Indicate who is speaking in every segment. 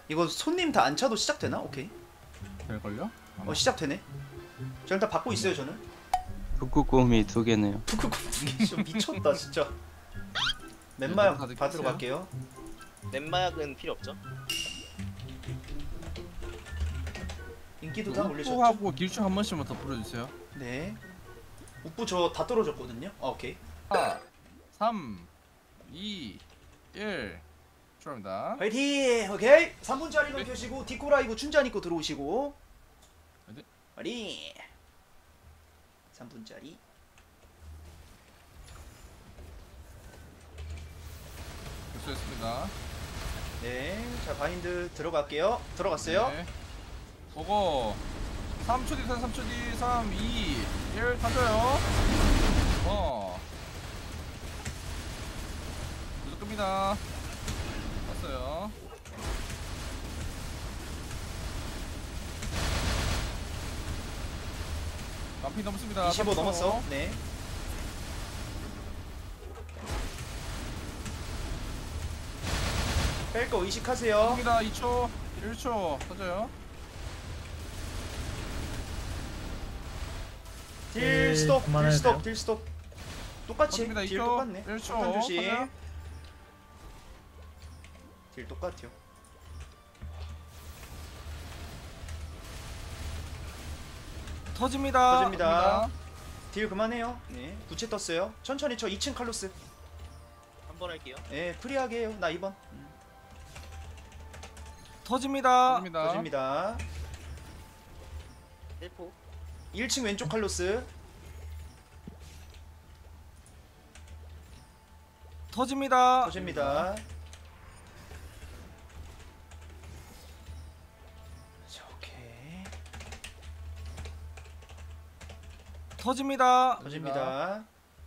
Speaker 1: 이거 손님 다 안 차도 시작되나? 오케이.
Speaker 2: 될걸요?
Speaker 1: 시작되네. 저 일단 받고 있어요 저는.
Speaker 3: 북극곰이 2개네요.
Speaker 1: 진짜 미쳤다 진짜. 맨마약 받으러 갈게요.
Speaker 4: 넷마약은 필요 없죠?
Speaker 1: 인기도 다 올리셨죠?
Speaker 2: 우프하고 길쭉 한 번씩만 더 풀어주세요.
Speaker 1: 네. 우프 저 다 떨어졌거든요. 오케이.
Speaker 2: 4, 3, 2, 1 출발합니다.
Speaker 1: 화이팅! 오케이. 3분짜리만 켜시고 디코라이브 춘자 입고 들어오시고.
Speaker 2: 화이팅!
Speaker 1: 화이팅! 3분짜리.
Speaker 2: 접수했습니다.
Speaker 1: 네. 자 바인드 들어갈게요. 들어갔어요.
Speaker 2: 네. 보고 3초 뒤 3초 뒤 3, 2, 1 던져요. 무조건입니다. 왔어요. 만피 넘습니다.
Speaker 1: 25
Speaker 2: 3초.
Speaker 1: 넘었어. 네. 뺄 거 의식하세요.
Speaker 2: 갑니다. 2초, 1초 던져요.
Speaker 1: 딜 스톱, 딜
Speaker 5: 그만해야
Speaker 1: 스톱,
Speaker 5: 돼요?
Speaker 1: 딜 스톱. 똑같이
Speaker 2: 던집니다.
Speaker 1: 딜
Speaker 2: 2초,
Speaker 1: 똑같네.
Speaker 2: 1초
Speaker 1: 폭탄 조심.
Speaker 2: 던져요.
Speaker 1: 딜 똑같아요.
Speaker 2: 터집니다.
Speaker 1: 터집니다. 딜 그만해요. 네. 부채 떴어요. 천천히 쳐. 2층 칼로스.
Speaker 4: 한 번 할게요.
Speaker 1: 네, 프리하게 해요. 나 2번.
Speaker 2: 터집니다.
Speaker 1: 터집니다.
Speaker 4: 셀포.
Speaker 1: 1층 왼쪽 칼로스.
Speaker 2: 터집니다.
Speaker 1: 터집니다. 자, 오케이.
Speaker 2: 터집니다.
Speaker 1: 터집니다.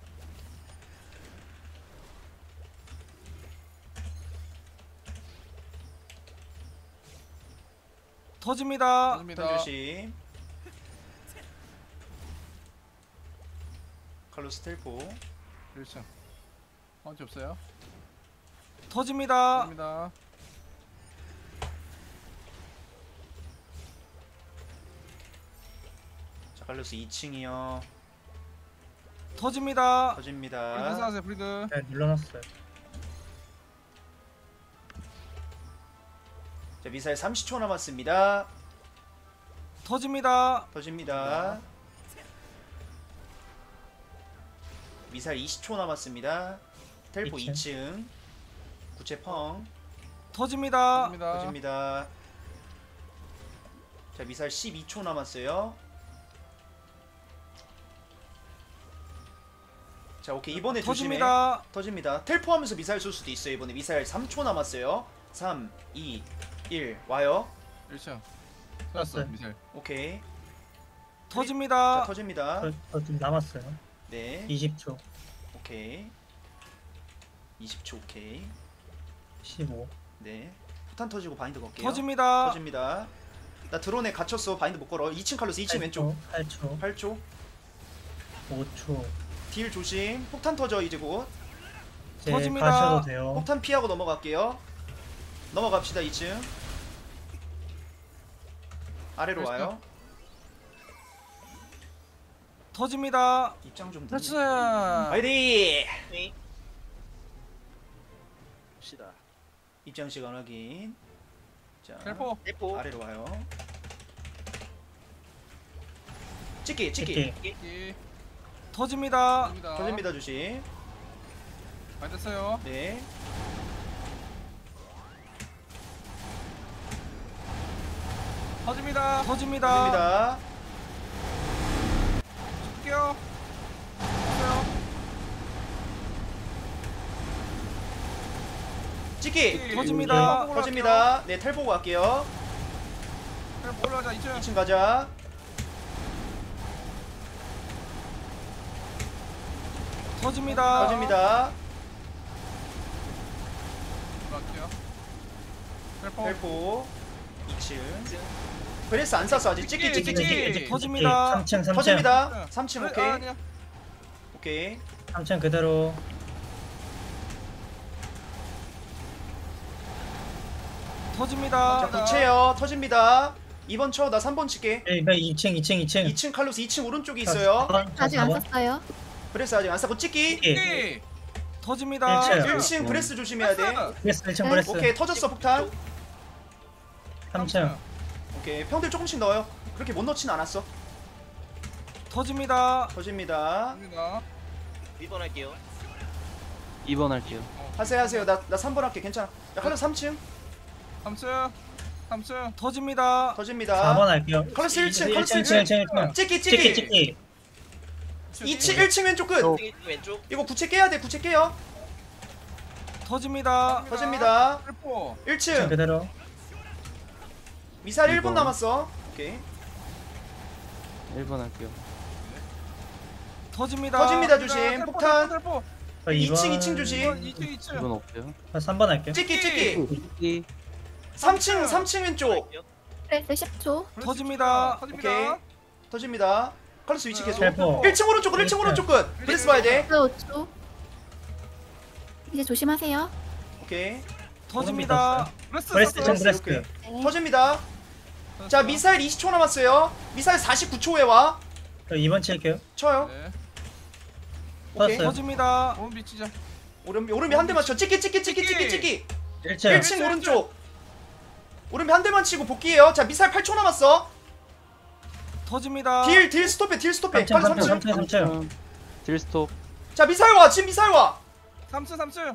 Speaker 2: 터집니다.
Speaker 1: 폭탄 조심. 칼로스 텔포.
Speaker 2: 1층. 파운티 없어요.
Speaker 1: 터집니다.
Speaker 2: 터집니다.
Speaker 1: 자, 칼로스 2층이요.
Speaker 2: 터집니다.
Speaker 1: 터집니다.
Speaker 2: 브리드 사세요. 브리드.
Speaker 5: 네, 눌러놨어요.
Speaker 1: 자, 미사일 30초 남았습니다.
Speaker 2: 터집니다.
Speaker 1: 터집니다. 미사일 20초 남았습니다. 텔포
Speaker 5: 2층.
Speaker 1: 2층. 구체 펑.
Speaker 2: 터집니다.
Speaker 1: 터집니다. 자, 미사일 12초 남았어요. 자, 오케이. 이번에 조심해.
Speaker 2: 터집니다.
Speaker 1: 터집니다. 텔포하면서 미사일 쏠 수도 있어요. 이번에 미사일 3초 남았어요. 3, 2, 1 와요.
Speaker 2: 1층. 쐈어.
Speaker 5: 쐈어요.
Speaker 2: 미사일.
Speaker 1: 오케이. 자,
Speaker 2: 터집니다.
Speaker 1: 터집니다.
Speaker 5: 좀 남았어요.
Speaker 1: 네.
Speaker 5: 20초,
Speaker 1: 오케이. 20초 오케이.
Speaker 5: 15.
Speaker 1: 네. 포탄 터지고 바인드 걸게요.
Speaker 2: 터집니다.
Speaker 1: 터집니다. 나 드론에 갇혔어. 바인드 못 걸어. 2층 칼로스 2층 왼쪽.
Speaker 5: 8초,
Speaker 1: 8초.
Speaker 5: 5초.
Speaker 1: 딜 조심. 폭탄 터져 이제 곧.
Speaker 5: 이제
Speaker 2: 터집니다.
Speaker 5: 가셔도 돼요.
Speaker 1: 폭탄 피하고 넘어갈게요. 넘어갑시다. 2층. 아래로 와요.
Speaker 2: 터집니다.
Speaker 1: 입장 좀
Speaker 2: 됐어.
Speaker 1: 늦네. 화이팅!
Speaker 4: 네. 봅시다.
Speaker 1: 입장 시간 확인. 자.
Speaker 2: 텔포.
Speaker 4: 셀포.
Speaker 1: 아래로 와요. 찍기.
Speaker 2: 이. 터집니다.
Speaker 1: 터집니다 조심.
Speaker 2: 많이 됐어요.
Speaker 1: 네.
Speaker 2: 터집니다. 터집니다.
Speaker 1: 터집니다.
Speaker 2: 줄게요. 됐어요.
Speaker 1: 찍기.
Speaker 2: 터집니다.
Speaker 1: 터집니다. 네, 텔 보고 갈게요.
Speaker 2: 그냥 올라가자. 2층.
Speaker 1: 2층 가자.
Speaker 2: 터집니다.
Speaker 1: 터집니다.
Speaker 2: 올라갈게요. 텔포.
Speaker 1: 텔포. 2층. 브레스 안 쐈어 아직. 찍기.
Speaker 2: 터집니다.
Speaker 5: 3층.
Speaker 1: 터집니다. 3층
Speaker 2: 그래,
Speaker 1: 오케이.
Speaker 2: 아니야.
Speaker 1: 오케이.
Speaker 5: 3층 그대로.
Speaker 2: 터집니다.
Speaker 1: 자 부채요. 터집니다. 2번 쳐. 나 3번 칠게.
Speaker 5: 2층
Speaker 1: 2층 칼로스 2층 오른쪽에 있어요.
Speaker 6: 아직 안 썼어요.
Speaker 1: 브레스 아직 안 쌓고 찍기.
Speaker 2: 이 터집니다.
Speaker 5: 일층.
Speaker 1: 1층 브레스 조심해야 돼.
Speaker 5: 브레스 1층 브레스.
Speaker 1: 오케이 터졌어 폭탄.
Speaker 5: 3층.
Speaker 1: 오케이 평들 조금씩 넣어요. 그렇게 못 넣진 않았어.
Speaker 2: 터집니다.
Speaker 1: 터집니다.
Speaker 2: 터집니다.
Speaker 4: 1번 할게요.
Speaker 3: 2번 할게요.
Speaker 1: 하세요. 나 3번 할게. 괜찮아. 야 칼로스 3층
Speaker 2: 3층 터집니다.
Speaker 1: 터집니다.
Speaker 5: 4번 할게요.
Speaker 1: 칼로스 1층. 칼로스
Speaker 5: 1층
Speaker 1: 1층.
Speaker 5: 1층.
Speaker 1: 찍기
Speaker 5: 찍기
Speaker 1: 찍기.
Speaker 5: 찍기.
Speaker 1: 2층 1층 왼쪽 끝.
Speaker 4: 왼쪽.
Speaker 1: 이거 구체 깨야 돼. 구체 깨요.
Speaker 2: 터집니다.
Speaker 1: 터집니다.
Speaker 2: 텔포.
Speaker 5: 1층
Speaker 1: 1층.
Speaker 5: 그대로.
Speaker 1: 미사일 1분
Speaker 3: 2번.
Speaker 1: 남았어. 오케이.
Speaker 3: 1번 할게요.
Speaker 2: 터집니다.
Speaker 1: 터집니다, 조심.
Speaker 2: 텔포,
Speaker 1: 폭탄.
Speaker 2: 텔포.
Speaker 1: 2층 조심.
Speaker 2: 2층
Speaker 3: 2번 없어요.
Speaker 5: 3번 할게요.
Speaker 1: 찍기.
Speaker 3: 이
Speaker 1: 3층 왼쪽.
Speaker 6: 프레스 10초.
Speaker 2: 터집니다.
Speaker 1: 오케이. 터집니다. 칼로스 위치 계속.
Speaker 5: 텔포.
Speaker 1: 1층 오른쪽 끝. 브레스 봐야 돼.
Speaker 6: 프레스 5초. 이제 조심하세요.
Speaker 1: 오케이.
Speaker 2: 터집니다.
Speaker 5: 브레스 1층 브레스.
Speaker 1: 오케이.
Speaker 6: 네.
Speaker 1: 터집니다. 자 미사일 20초 남았어요. 미사일 49초에 와.
Speaker 5: 2번 칠게요.
Speaker 1: 쳐요.
Speaker 2: 네.
Speaker 1: 오케이.
Speaker 5: 터졌어요.
Speaker 2: 터집니다. 오른 비치자.
Speaker 1: 오른비 한 대만 쳐. 찍기.
Speaker 5: 1층.
Speaker 1: 1층 오른쪽. 오른비 한 대만 치고 복귀해요. 자 미사일 8초 남았어.
Speaker 2: 터집니다.
Speaker 1: 딜 스톱해. 빨리 3층.
Speaker 5: 3층.
Speaker 3: 딜스톱.
Speaker 1: 자 미사일 와. 지금 미사일 와.
Speaker 2: 3층.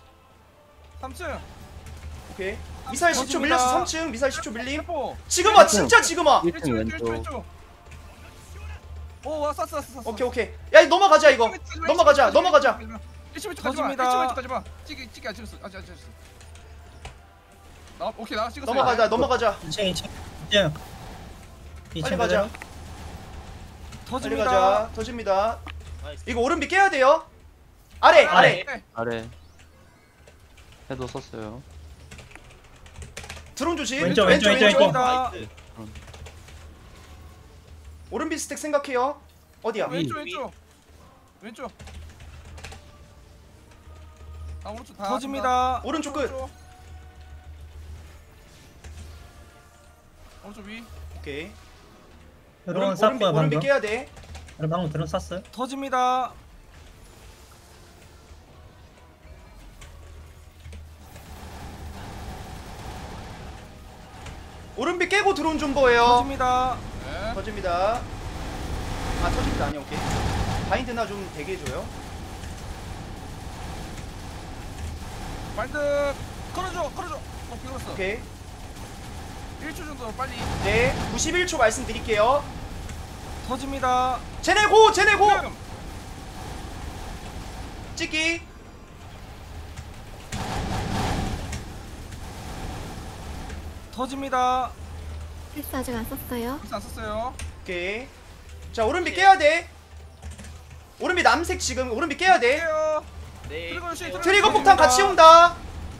Speaker 1: 오케이. 미사일 10초 밀렸어. 3층. 미사일 10초 밀림.
Speaker 2: 텔포.
Speaker 1: 지금 와. 진짜 지금 와.
Speaker 3: 1층 왼쪽.
Speaker 2: 오, 와, 쐈어.
Speaker 1: 오케이. 야 넘어가자 이거. 넘어가자.
Speaker 2: 1층 터집니다. 가지 마. 찍기 안 찍었어. 아직 안 찍었어. 오케이, 나 찍었어.
Speaker 1: 넘어가자.
Speaker 5: 2층.
Speaker 1: 빨리
Speaker 5: 2층
Speaker 1: 가자.
Speaker 5: 그대로.
Speaker 1: 빨리
Speaker 2: 터집니다.
Speaker 1: 가자. 터집니다.
Speaker 4: 나이스.
Speaker 1: 이거 오른비 깨야 돼요. 아래.
Speaker 3: 아래. 해도 썼어요.
Speaker 1: 드론 조심.
Speaker 5: 왼쪽.
Speaker 4: 나이스.
Speaker 1: 오른비 스택 생각해요. 어디야?
Speaker 2: 왼쪽. 아, 오른쪽 다 터집니다.
Speaker 1: 오른쪽 끝.
Speaker 2: 오른쪽 위.
Speaker 1: 오케이.
Speaker 5: 드론 쌌고요
Speaker 1: 오른비
Speaker 5: 방금.
Speaker 1: 깨야 돼.
Speaker 5: 방금 드론 쌌어요.
Speaker 2: 터집니다.
Speaker 1: 오른비 깨고 드론 좀 보여요.
Speaker 2: 터집니다. 네.
Speaker 1: 터집니다. 터집니다. 아니야. 오케이. 바인드나 좀 대게 해줘요.
Speaker 2: 마인드 걸어줘. 비었어.
Speaker 1: 오케이.
Speaker 2: 1초 정도 빨리.
Speaker 1: 네. 91초 말씀드릴게요.
Speaker 2: 터집니다.
Speaker 1: 쟤네 고.
Speaker 2: 지금.
Speaker 1: 찍기.
Speaker 2: 터집니다.
Speaker 6: 프레스 아직 안 썼어요.
Speaker 2: 벌써 안 썼어요.
Speaker 1: 오케이. 자 오른비 깨야 돼. 오른비 남색 지금 오른비 깨야 돼.
Speaker 2: 해요.
Speaker 4: 네.
Speaker 1: 트리거 폭탄 같이 온다.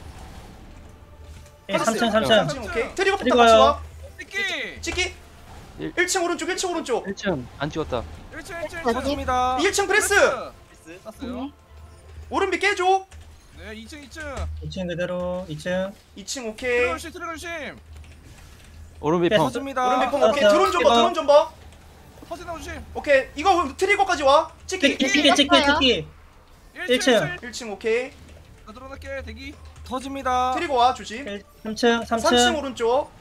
Speaker 5: 3층.
Speaker 1: 3층 오케이. 트리거 폭탄
Speaker 5: 트리거요.
Speaker 1: 같이 와.
Speaker 2: 찍기.
Speaker 1: 찍기.
Speaker 3: 일-
Speaker 1: 1층 오른쪽.
Speaker 3: 1층 안 찍었다.
Speaker 2: 1층
Speaker 6: 어디?
Speaker 2: 터집니다.
Speaker 1: 1층 프레스.
Speaker 4: 나이스.
Speaker 2: 쐈어요.
Speaker 1: 오른비 깨줘.
Speaker 2: 네, 2층.
Speaker 5: 2층 그대로. 2층.
Speaker 1: 2층 오케이.
Speaker 2: 트리거 조심.
Speaker 3: 오른비
Speaker 5: 네,
Speaker 3: 펑.
Speaker 2: 터집니다.
Speaker 1: 오른비 펑 오케이.
Speaker 5: 떴어요.
Speaker 1: 드론 좀 봐. 드론 좀 봐.
Speaker 2: 터지나 조심.
Speaker 1: 오케이. 이거 트리거까지 와. 찍기.
Speaker 5: 찍기. 1층.
Speaker 1: 1층 오케이.
Speaker 2: 나 들어갈게. 대기. 터집니다.
Speaker 1: 트리거 와 조심.
Speaker 5: 3층.
Speaker 1: 3층 오른쪽.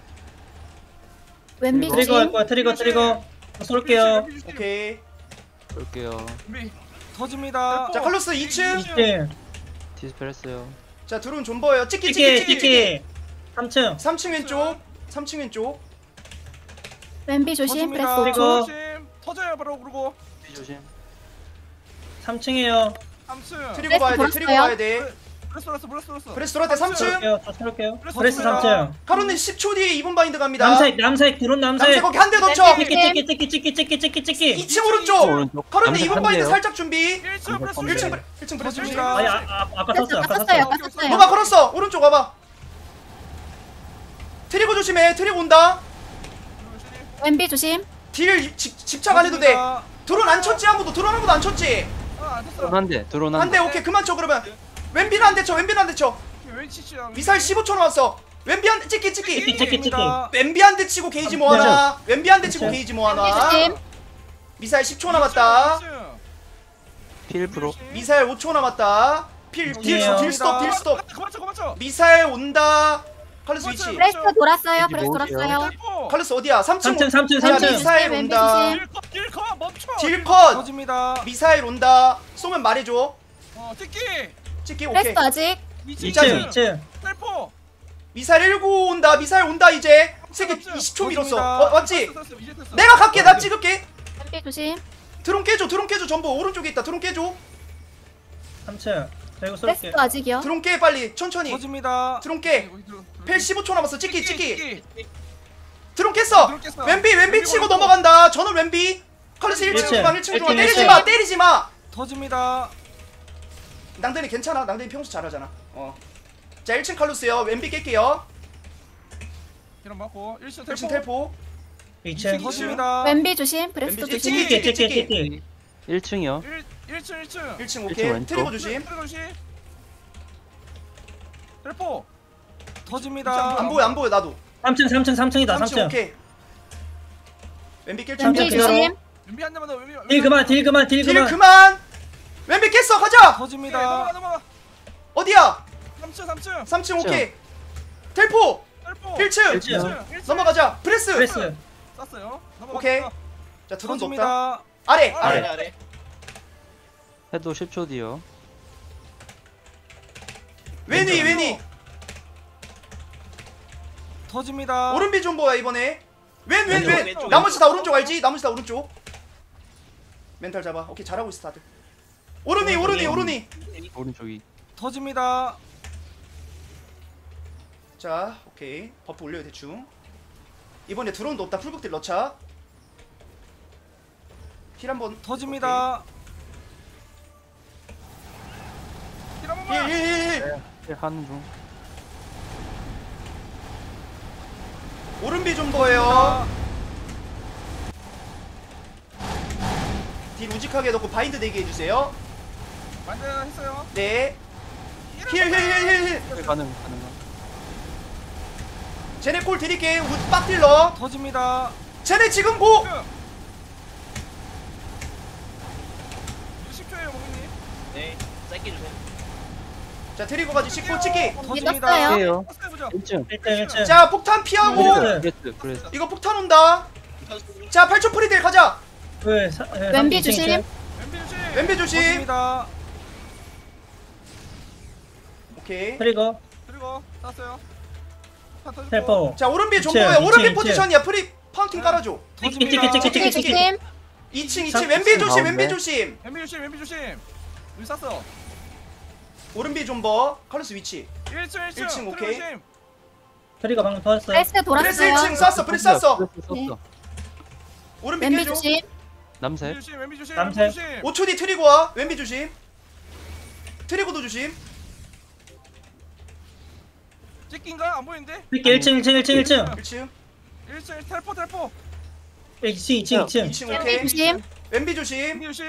Speaker 6: 왼비
Speaker 5: 트리거 할
Speaker 6: 조심.
Speaker 5: 거야. 트리거. 쏠게요.
Speaker 1: 오케이.
Speaker 3: 볼게요.
Speaker 2: 준비. 터집니다.
Speaker 1: 자 칼로스 2층.
Speaker 5: 2층.
Speaker 3: 디스펠 했어요.
Speaker 1: 자 드론 존버예요. 찍기.
Speaker 5: 찍기. 3층.
Speaker 1: 3층 왼쪽. 3층 왼쪽.
Speaker 6: 왼비 조심. 프레스
Speaker 2: 터집니다.
Speaker 6: 5초.
Speaker 2: 조심. 터져요 바로 그러고.
Speaker 3: 조심.
Speaker 5: 3층이에요.
Speaker 2: 3층.
Speaker 1: 트리거 봐야 돼.
Speaker 6: 돌았어요.
Speaker 1: 트리거 봐야 돼.
Speaker 2: 브레스.
Speaker 1: 브레스 돌아대 3층.
Speaker 5: 저 쏠게요.
Speaker 2: 브레스
Speaker 5: 브레스
Speaker 2: 돌아요.
Speaker 5: 3층.
Speaker 1: 카로님 10초 뒤에 2분 바인드 갑니다.
Speaker 5: 남색 드론
Speaker 1: 남색
Speaker 5: 남색.
Speaker 1: 거기 한 대 더 쳐.
Speaker 5: 찍기.
Speaker 1: 2층 오른쪽.
Speaker 3: 오른쪽.
Speaker 1: 카로님
Speaker 3: 남색
Speaker 1: 2분
Speaker 3: 한
Speaker 1: 바인드
Speaker 3: 대요.
Speaker 1: 살짝 준비.
Speaker 2: 1층 브레스.
Speaker 1: 1층 브레스 조심.
Speaker 2: 터집니다.
Speaker 5: 아니 아까
Speaker 6: 프레스
Speaker 5: 썼어요.
Speaker 6: 아까 썼어요. 아까
Speaker 2: 오케이, 오케이.
Speaker 6: 썼어요.
Speaker 1: 너가 걸었어. 오른쪽 와봐. 트리거 조심해. 트리거 온다.
Speaker 6: 왼비 조심.
Speaker 1: 딜 집착 안 해도 돼. 드론 안 쳤지 아무도. 드론 아무도 안 쳤지.
Speaker 2: 안 됐어.
Speaker 3: 드론 한 대. 드론 한
Speaker 1: 한 대
Speaker 3: 대.
Speaker 1: 오케이 그만 쳐 그러면. 왼비는 한 대 쳐. 왼비는 한 대 쳐.
Speaker 2: 왼치치야.
Speaker 1: 미사일 15초 남았어. 왼비한테 찍기
Speaker 5: 찍기,
Speaker 1: 찍기.
Speaker 5: 찍기, 찍기.
Speaker 1: 왼비한테 치고 게이지 모아놔. 왼비한테 치고
Speaker 5: 그쵸.
Speaker 1: 게이지
Speaker 6: 왼비
Speaker 1: 모아놔.
Speaker 6: 조심.
Speaker 1: 미사일 10초 남았다.
Speaker 3: 필 프로.
Speaker 1: 미사일 5초 남았다. 딜 스톱.
Speaker 2: 그만 쳐.
Speaker 1: 미사일 온다. 칼루스 위치.
Speaker 6: 브레스트 돌았어요.
Speaker 3: 여기
Speaker 6: 브레스트
Speaker 3: 뭐지요?
Speaker 6: 돌았어요.
Speaker 1: 칼루스 어디야? 3층.
Speaker 5: 3층 3층
Speaker 1: 야,
Speaker 5: 3층
Speaker 1: 미사일
Speaker 6: 왼비
Speaker 1: 온다.
Speaker 6: 조심.
Speaker 2: 딜컷 멈춰.
Speaker 1: 딜 컷.
Speaker 2: 터집니다.
Speaker 1: 미사일 온다. 쏘면 말해줘.
Speaker 2: 찍기.
Speaker 1: 찍기 오케이.
Speaker 6: 브레스트 아직.
Speaker 5: 2층 2층
Speaker 2: 텔포.
Speaker 1: 미사일 1고 온다. 미사일 온다 이제. 세개 20초 밀었어. 맞지? 내가 갈게. 나 찍을게.
Speaker 6: 왼비 조심.
Speaker 1: 드론 깨줘. 전부 오른쪽에 있다. 드론 깨줘.
Speaker 5: 3층 그리고 쏠게
Speaker 6: 브레스트 아직이요.
Speaker 1: 드론 깨 빨리. 천천히.
Speaker 2: 터집니다.
Speaker 1: 드론 깨. 펠 15초 남았어. 찍기.
Speaker 2: 찍기.
Speaker 1: 드론 깼어.
Speaker 2: 드론 깼어.
Speaker 1: 왼비 치고 넘어간다. 저는 왼비. 칼루스 1층 중앙 1층 중앙. 때리지 마.
Speaker 2: 터집니다.
Speaker 1: 낭단이 괜찮아. 낭단이 평소 잘하잖아. 자 1층 칼루스요. 왼비 깰게요.
Speaker 2: 이런 맞고 1층
Speaker 1: 1층
Speaker 2: 텔포.
Speaker 1: 텔포.
Speaker 5: 2층
Speaker 2: 터집니다.
Speaker 6: 왼비 조심. 브레스트
Speaker 1: 왼비
Speaker 6: 조심.
Speaker 1: 찍기.
Speaker 5: 찍기 찍기
Speaker 3: 1층이요.
Speaker 2: 1층
Speaker 1: 1층 오케이.
Speaker 3: 왼쪽.
Speaker 1: 트리거 조심.
Speaker 2: 텔포. 터집니다.
Speaker 1: 안 보여 나도.
Speaker 5: 3층이다
Speaker 1: 3층
Speaker 5: 3층
Speaker 1: 오케이. 왼비 깰
Speaker 6: 왼비
Speaker 1: 준비.
Speaker 5: 그대로.
Speaker 6: 조심.
Speaker 2: 왼비 한 대만 더. 왼비.
Speaker 5: 딜 그만
Speaker 1: 딜 그만. 왼비 깼어. 가자.
Speaker 2: 네, 터집니다. 넘어가.
Speaker 1: 어디야?
Speaker 2: 3층.
Speaker 1: 3층 오케이. 텔포.
Speaker 2: 텔포.
Speaker 1: 1층.
Speaker 5: 1층.
Speaker 1: 넘어가자. 프레스.
Speaker 5: 프레스
Speaker 2: 쐈어요.
Speaker 1: 오케이. 자 드론도 없다.
Speaker 2: 터집니다.
Speaker 1: 아래.
Speaker 4: 아래.
Speaker 3: 해도 10초 뒤요.
Speaker 1: 왼위.
Speaker 2: 터집니다.
Speaker 1: 오른비 좀 보야 이번에.
Speaker 4: 왼쪽.
Speaker 1: 나머지 다 오른쪽 알지? 나머지 다 오른쪽. 멘탈 잡아. 오케이 잘하고 있어 다들. 오른이.
Speaker 3: 오른쪽이.
Speaker 2: 터집니다.
Speaker 1: 자 오케이 버프 올려요 대충. 이번에 드론도 없다. 풀극딜 넣자. 힐 한번.
Speaker 2: 터집니다. 힐 한번만.
Speaker 1: 힐.
Speaker 3: 필 하는 중.
Speaker 1: 오른비 좀 보여요. 딜 우직하게 넣고 바인드 내게 해주세요.
Speaker 2: 완전 했어요.
Speaker 1: 네. 힐.
Speaker 3: 필 가능.
Speaker 1: 쟤네 콜 드릴게. 빡딜 넣어.
Speaker 2: 터집니다.
Speaker 1: 쟤네 지금 고.
Speaker 2: 10초에요, 모기님.
Speaker 4: 네. 짧게 주세요.
Speaker 1: 자 트리거까지 씻고 찍기.
Speaker 2: 터집니다.
Speaker 6: 믿었어요.
Speaker 3: 필이에요.
Speaker 2: 보자.
Speaker 3: 1층.
Speaker 5: 1층
Speaker 1: 자 폭탄 피하고.
Speaker 3: 브레스.
Speaker 1: 이거 폭탄 온다. 자 8초 프리딜 가자.
Speaker 6: 왼비 조심.
Speaker 1: 왼비 조심.
Speaker 2: 터집니다.
Speaker 1: 오케이.
Speaker 5: 그리고
Speaker 2: 그리고 땄어요.
Speaker 5: 텔포
Speaker 1: 자 오른비 좀
Speaker 5: 이층,
Speaker 1: 보여. 오른비
Speaker 5: 이층,
Speaker 1: 포지션이야. 프리 파운틴 깔아줘.
Speaker 5: 찍기
Speaker 6: 왼비 조심.
Speaker 1: 2층 왼비 조심. 왼비 조심.
Speaker 2: 왼비 조심. 여기 쐈어.
Speaker 1: 오른비 좀버. 칼루스 위치.
Speaker 2: 1층.
Speaker 1: 1층, 오케이.
Speaker 5: 그리고 방금 터졌어
Speaker 6: 브레스트
Speaker 1: 프레스
Speaker 6: 돌았어요.
Speaker 1: 1층 쐈어. 프레스 쐈어.
Speaker 3: 썼어.
Speaker 1: 오른비
Speaker 6: 왼비
Speaker 1: 깨줘.
Speaker 6: 조심.
Speaker 3: 남색.
Speaker 2: 왼비 조심.
Speaker 5: 남색.
Speaker 1: 5초 뒤 트리거 와. 왼비 조심. 트리거도 조심.
Speaker 2: 찍긴가? 안 보이는데?
Speaker 5: 찍기 1층
Speaker 1: 1층.
Speaker 2: 1층 텔포.
Speaker 5: 2층
Speaker 1: 2층
Speaker 6: 왼비
Speaker 1: 오케이.
Speaker 6: 조심.
Speaker 1: 왼비 조심.
Speaker 2: 왼비 조심.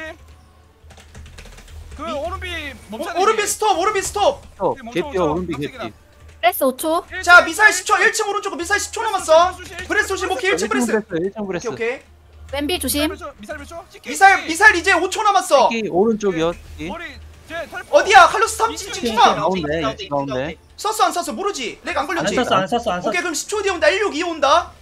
Speaker 2: 그 오른비 멈춰.
Speaker 1: 오른비 스톱.
Speaker 3: 개피 오른비 개피.
Speaker 6: 브레스 5초.
Speaker 1: 자 미사일 10초. 1층 오른쪽 미사일 10초 남았어. 브레스 조심. 오케이 1층 브레스.
Speaker 3: 1층 브레스.
Speaker 1: 오케이.
Speaker 6: 왼비 조심.
Speaker 2: 미사일 몇 초? 찍기.
Speaker 1: 미사일 이제 5초 남았어.
Speaker 3: 끼 오른쪽이요. 끼.
Speaker 2: 머리 제 텔포.
Speaker 1: 어디야? 칼루스 3층
Speaker 5: 이층.
Speaker 1: 중앙.
Speaker 3: 가운데.
Speaker 1: 썼어 안 썼어? 모르지. 렉 안
Speaker 5: 안
Speaker 1: 걸렸지.
Speaker 5: 썼어 안 썼어
Speaker 1: 오케이 그럼 10초 뒤에 온다. 162 온다.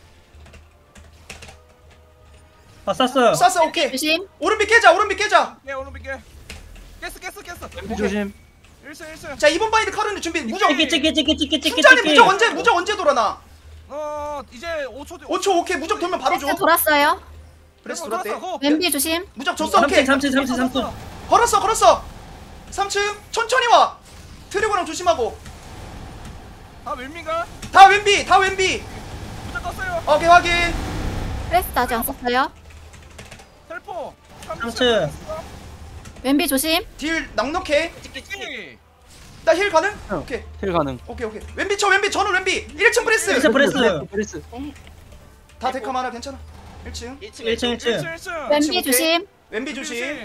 Speaker 5: 쐈어
Speaker 1: 쐈어. 오케이.
Speaker 6: 조심.
Speaker 1: 오른비 깨자.
Speaker 2: 예, 오른비 깨. 깼어.
Speaker 3: 왼비 조심.
Speaker 2: 1층.
Speaker 1: 자 이번 바인드 카르는 준비. 무적.
Speaker 5: 찍기
Speaker 1: 순자는 무적 언제 돌아나?
Speaker 2: 이제 5초 뒤.
Speaker 1: 5초 오케이. 무적 돌면 바로 줘.
Speaker 6: 브레스트 돌았어요.
Speaker 1: 브레스 돌았대.
Speaker 6: 왼비 조심.
Speaker 1: 무적 줬어. 오케이.
Speaker 5: 3층
Speaker 1: 걸었어. 3층 천천히 와. 트리거랑 조심하고.
Speaker 2: 아, 왼민가?
Speaker 1: 다 왼비.
Speaker 2: 무적 떴어요.
Speaker 1: 오케이 확인.
Speaker 6: 브레스트 아직 안 썼어요.
Speaker 2: 텔포.
Speaker 5: 3층.
Speaker 6: 왼비 조심.
Speaker 1: 딜 넉넉해.
Speaker 2: 찍기.
Speaker 1: 나 힐 가능?
Speaker 3: 응.
Speaker 1: 오케이.
Speaker 3: 힐 가능.
Speaker 1: 오케이. 왼비 저는 왼비. 1층 브레스.
Speaker 5: 1층 브레스.
Speaker 3: 브레스.
Speaker 1: 다 데카 많아 괜찮아. 1층.
Speaker 5: 1층
Speaker 6: 왼비
Speaker 1: 오케이.
Speaker 6: 조심.
Speaker 1: 왼비 조심.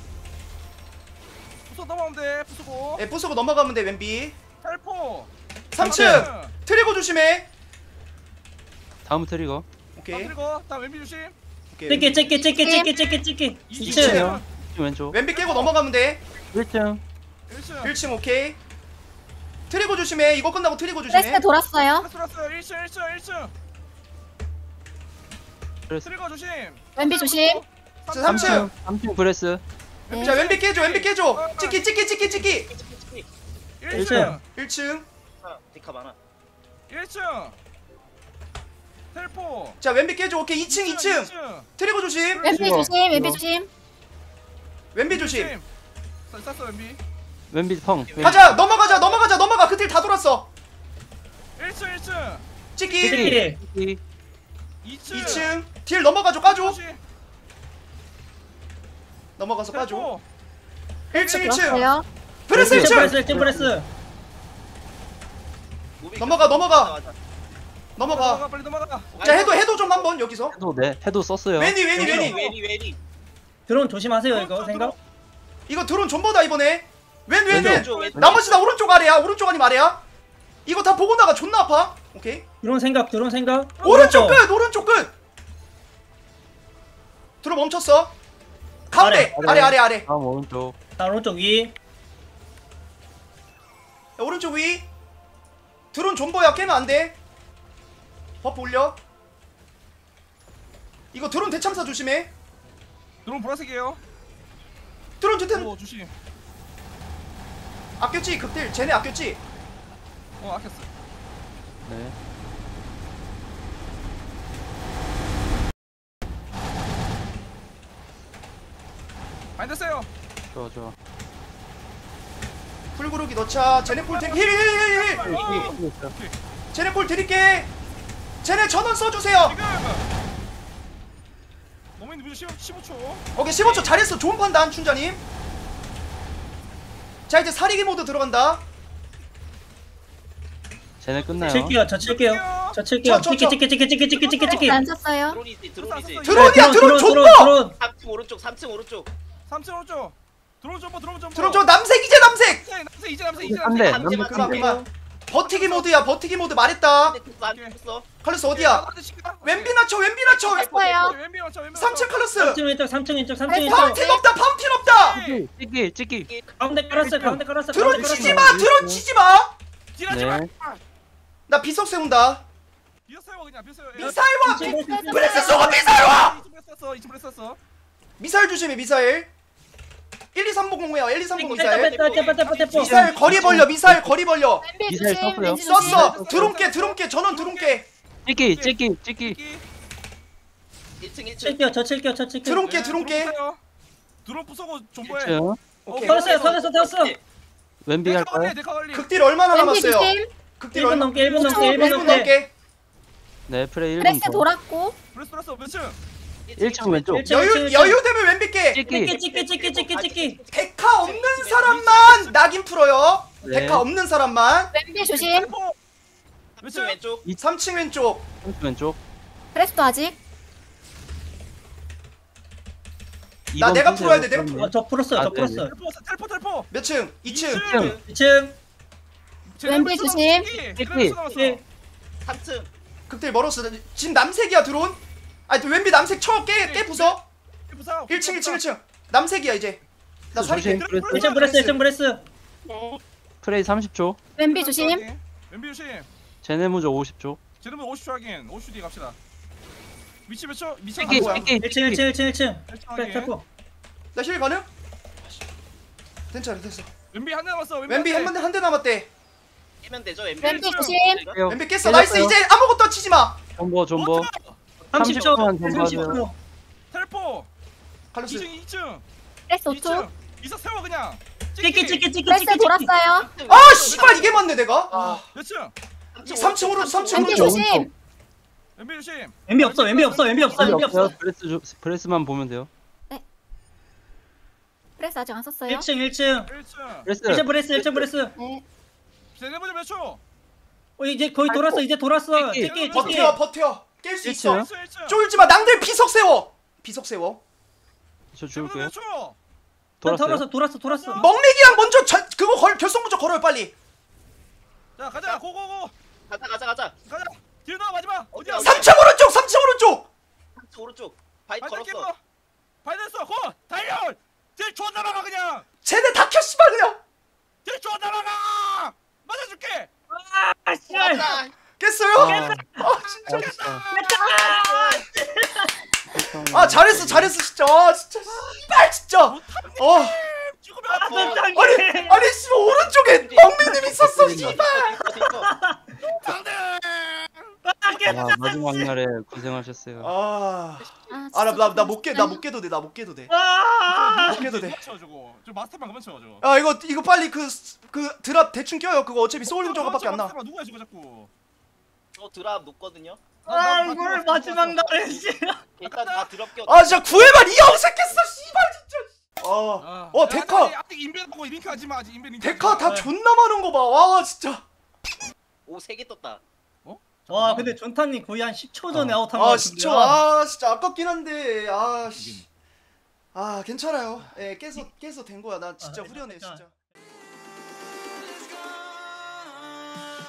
Speaker 2: 부서 넘어오면 돼. 부수고.
Speaker 1: 부수고 넘어가면 돼 왼비.
Speaker 2: 텔포.
Speaker 1: 3층 트리거 조심해.
Speaker 3: 다음 트리거.
Speaker 1: 오케이
Speaker 2: 그리고 다음 왼비 조심.
Speaker 1: 오케이.
Speaker 5: 찍기
Speaker 2: 2층.
Speaker 3: 왼쪽.
Speaker 1: 왼비 깨고 넘어가면 돼.
Speaker 3: 1층.
Speaker 2: 1층.
Speaker 1: 1층 오케이. 트리거 조심해. 이거 끝나고 트리거
Speaker 6: 프레스
Speaker 1: 조심해.
Speaker 6: 돌았어요.
Speaker 2: 들었어요. 1층.
Speaker 3: 브레스.
Speaker 2: 트리거 조심.
Speaker 6: 왼비 조심.
Speaker 1: 자, 3층.
Speaker 3: 3층 브레스.
Speaker 6: 네.
Speaker 1: 자 왼비 깨줘. 왼비 깨줘. 찍기.
Speaker 2: 1층.
Speaker 1: 1층.
Speaker 4: 데카 많아.
Speaker 2: 1층. 텔포.
Speaker 1: 자 왼비 깨줘. 오케이 2층. 트리거 조심.
Speaker 6: 왼비
Speaker 3: 이거,
Speaker 6: 조심. 왼비
Speaker 3: 이거.
Speaker 6: 조심.
Speaker 1: 왼비 조심.
Speaker 2: 쐈어 왼비.
Speaker 3: 왼비 펑.
Speaker 1: 가자. 넘어가. 그들 다 돌았어.
Speaker 2: 1층.
Speaker 1: 찍기.
Speaker 5: 찍기
Speaker 2: 2층.
Speaker 1: 2층. 딜 넘어가줘. 까줘.
Speaker 2: 조심.
Speaker 1: 넘어가서 까줘.
Speaker 2: 텔포.
Speaker 1: 1층.
Speaker 6: 들었어요.
Speaker 1: 프레스 1층.
Speaker 5: 브레스
Speaker 1: 넘어가.
Speaker 2: 넘어가 빨리 넘어가.
Speaker 1: 자 해도 좀 한번 여기서.
Speaker 3: 해도 네. 해도 썼어요.
Speaker 1: 웨니.
Speaker 4: 웨리.
Speaker 5: 드론 조심하세요 이거 생각
Speaker 1: 이거 드론 존버다 이번에. 왼.
Speaker 4: 왼쪽.
Speaker 1: 나머지 다 오른쪽 아래야. 오른쪽 아니면 아래야. 이거 다 보고 나가. 존나 아파. 오케이.
Speaker 5: 드론 생각
Speaker 1: 오른쪽 끝. 드론 멈췄어. 가운데. 아래.
Speaker 3: 다음 오른쪽.
Speaker 5: 자 오른쪽 위
Speaker 1: 야, 오른쪽 위. 드론 존버야. 깨면 안 돼. 버프 올려. 이거 드론 대참사 조심해.
Speaker 2: 드론 보라색이에요.
Speaker 1: 드론 대참
Speaker 2: 오 조심.
Speaker 1: 아꼈지. 극딜 쟤네 아꼈지.
Speaker 2: 아꼈어.
Speaker 3: 네.
Speaker 2: 많이 됐어요.
Speaker 3: 좋아.
Speaker 1: 풀구르기 넣자. 쟤네 볼 드릴 힐. 쟤네 볼 드릴게. 쟤네 전원 써주세요.
Speaker 2: 모멘트 무조 15초.
Speaker 1: 오케이 15초 잘했어. 좋은 판단 춘자님. 자 이제 사리기 모드 들어간다.
Speaker 3: 쟤네 끝나요.
Speaker 5: 저 칠게요 찍기
Speaker 6: 안 쳤어요.
Speaker 4: 드론이지.
Speaker 1: 드론이야. 드론 존버.
Speaker 5: 드론
Speaker 4: 3층 오른쪽. 3층 오른쪽.
Speaker 2: 3층 오른쪽. 드론 점퍼.
Speaker 1: 드론 저 남색 이제 남색.
Speaker 2: 이제 남색.
Speaker 3: 한 대.
Speaker 4: 한 대만
Speaker 1: 그만. 버티기 모드야. 버티기 모드 말했다.
Speaker 4: 안 됐어.
Speaker 1: 칼로스 어디야? 왼비 낮춰.
Speaker 6: 했어요.
Speaker 2: 왼비 맞춰.
Speaker 1: 3층 칼로스.
Speaker 5: 3층 왼쪽
Speaker 1: 파운틴 없다.
Speaker 3: 찍기.
Speaker 5: 가운데 깔았어
Speaker 1: 드론 치지 마.
Speaker 2: 딜하지 마.
Speaker 3: 네.
Speaker 1: 나 비석 세운다.
Speaker 2: 비었어요 그냥 비었어요.
Speaker 1: 미사일 와. 브레스 쏘고 미사일 와.
Speaker 2: 2층 브레스 썼어.
Speaker 1: 미사일 조심해. 미사일. 12350이야. 12350 미사일.
Speaker 5: 떼뽀
Speaker 1: 미사일 거리 벌려.
Speaker 6: 왼비
Speaker 3: 미사일
Speaker 6: 조심.
Speaker 3: 썼어요.
Speaker 6: 왼비 조심.
Speaker 1: 썼어. 드론깨. 전원 드론깨.
Speaker 3: 찍기.
Speaker 4: 1층.
Speaker 5: 저 칠게요
Speaker 1: 드론깨.
Speaker 2: 드론 부숴고 존버해.
Speaker 3: 1층.
Speaker 1: 오케이.
Speaker 5: 터졌어
Speaker 3: 왼비 갈까요?
Speaker 1: 극딜 얼마나
Speaker 6: 왼비
Speaker 1: 남았어요?
Speaker 6: 조심.
Speaker 1: 극딜
Speaker 5: 1분 넘게 1분
Speaker 1: 1분 넘게.
Speaker 3: 네, 프레이 1분
Speaker 6: 프레스
Speaker 3: 더.
Speaker 6: 돌았고.
Speaker 2: 브레스 돌았어 몇 층?
Speaker 3: 1층 왼쪽.
Speaker 1: 여유 되면 왼비 깨.
Speaker 3: 찍기.
Speaker 1: 데카 없는 사람만 낙인 풀어요.
Speaker 3: 네.
Speaker 1: 데카 없는 사람만.
Speaker 6: 왼비 조심.
Speaker 2: 몇
Speaker 4: 3층
Speaker 2: 층?
Speaker 4: 왼쪽.
Speaker 1: 3층 왼쪽.
Speaker 3: 3층 왼쪽.
Speaker 6: 프레스도 아직.
Speaker 1: 나 내가 풀어야 돼, 내가
Speaker 5: 저 풀었어요
Speaker 3: 아, 네네.
Speaker 2: 텔포.
Speaker 1: 몇 층? 2층.
Speaker 5: 2층
Speaker 6: 왼비 조심.
Speaker 3: 찍기.
Speaker 4: 3층.
Speaker 1: 극딜 멀었어. 지금 남색이야 드론. 아니 왼비 남색 깨 부숴. 1층. 남색이야 이제. 나 살이
Speaker 3: 조심.
Speaker 1: 깨.
Speaker 3: 브레스.
Speaker 5: 1층 브레스
Speaker 6: 네.
Speaker 3: 프레이 30초.
Speaker 6: 왼비 조심.
Speaker 2: 왼비 조심.
Speaker 3: 제네 무조 50초.
Speaker 2: 제대로 50초 확인. 50초 뒤에 갑시다. 위치 몇 초? 위치
Speaker 3: 찍기.
Speaker 1: 뭐야?
Speaker 3: 찍기.
Speaker 5: 1층
Speaker 2: 확인.
Speaker 5: 떼뽀
Speaker 1: 나 힐 가능? 괜찮아 됐어.
Speaker 2: 왼비 한 대 남았어.
Speaker 1: 왼비 한 대 남았대.
Speaker 4: 깨면 되죠. 왼비.
Speaker 6: 왼비 조심.
Speaker 1: 왼비 깼어. 나이스. 이제 아무것도 치지 마.
Speaker 3: 존버.
Speaker 5: 30초
Speaker 3: 30초.
Speaker 2: 텔포.
Speaker 1: 칼로스.
Speaker 2: 2층.
Speaker 6: 프레스 5초.
Speaker 2: 이사 세워 그냥.
Speaker 5: 찍기
Speaker 6: 프레스 돌았어요.
Speaker 1: 아 씨발 이게 맞네 내가. 아.
Speaker 2: 몇 층?
Speaker 1: 3층으로
Speaker 6: 왼비
Speaker 1: 3층으로.
Speaker 6: 조심.
Speaker 2: 왼비 조심.
Speaker 5: 왼비 없어
Speaker 3: 브레스만 보면 돼요.
Speaker 6: 프레스 아직 안 썼어요.
Speaker 5: 1층
Speaker 2: 1층.
Speaker 3: 브레스.
Speaker 5: 1층 브레스
Speaker 6: 네.
Speaker 2: 제네보자 몇 초?
Speaker 5: 이제 거의 돌았어 찍기
Speaker 1: 버텨. 깰 수 있어.
Speaker 2: 1층.
Speaker 1: 쫄지 마. 낭들 비석 세워.
Speaker 3: 저
Speaker 2: 제네보
Speaker 3: 죽을게요.
Speaker 2: 몇 초?
Speaker 3: 돌았어요.
Speaker 5: 돌았어
Speaker 1: 멍맥이랑 먼저 그거 결승부터 걸어요 빨리.
Speaker 2: 자 가자 고고고
Speaker 4: 가자.
Speaker 2: 딜 넣어 마지막 어디야
Speaker 1: 3층 오른쪽 3층 오른쪽.
Speaker 4: 오른쪽. 바이
Speaker 2: 발전
Speaker 4: 걸었어.
Speaker 2: 끼고 발됐어 고 달려 딜 존나 막아 그냥
Speaker 1: 쟤네 다 켜 씨발 그냥.
Speaker 2: 딜 존나 막아 맞아줄게
Speaker 5: 아 씨발.
Speaker 4: 맞다.
Speaker 1: 깼어요? 아 진짜. 아 잘했어 진짜. 아 진짜 씨발 진짜.
Speaker 2: 죽으면
Speaker 5: 아
Speaker 2: 안 돼.
Speaker 1: 아니 씨발 오른쪽에 왕민님 있었어 씨발.
Speaker 2: 상대
Speaker 3: 아, 마지막 날에 고생하셨어요.
Speaker 1: 나 못 깨도 돼. 나 못 깨도 돼.
Speaker 5: 아.
Speaker 1: 못 깨도 돼.
Speaker 2: 그만 쳐 저거 저 마스터만 그만 쳐 저거
Speaker 1: 아 이거 빨리 그 드랍 대충 껴요. 그거 어차피 소울링 저거밖에 안 나.
Speaker 2: 마스터만 누구야 저거 자꾸
Speaker 4: 저 드랍 높거든요.
Speaker 5: 아 이걸 마지막 날에 씨.
Speaker 4: 일단 다 드랍 껴.
Speaker 1: 아 진짜 구해만 이 영색했어 씨발 진짜. 데카
Speaker 2: 아직 인벤 보고 링크 하지 마 아직 인벤 링크
Speaker 1: 데카
Speaker 2: 하지 마.
Speaker 1: 다 존나 많은 거 봐. 와 진짜.
Speaker 4: 오 3개 떴다.
Speaker 5: 와 근데 존타님 거의 한 10초 전에 아웃한 거
Speaker 1: 아
Speaker 5: 같은데.
Speaker 1: 진짜 진짜 아깝긴 한데 씨. 괜찮아요. 예 깨서 된 거야. 나 진짜 후련해
Speaker 5: 괜찮아.
Speaker 1: 진짜.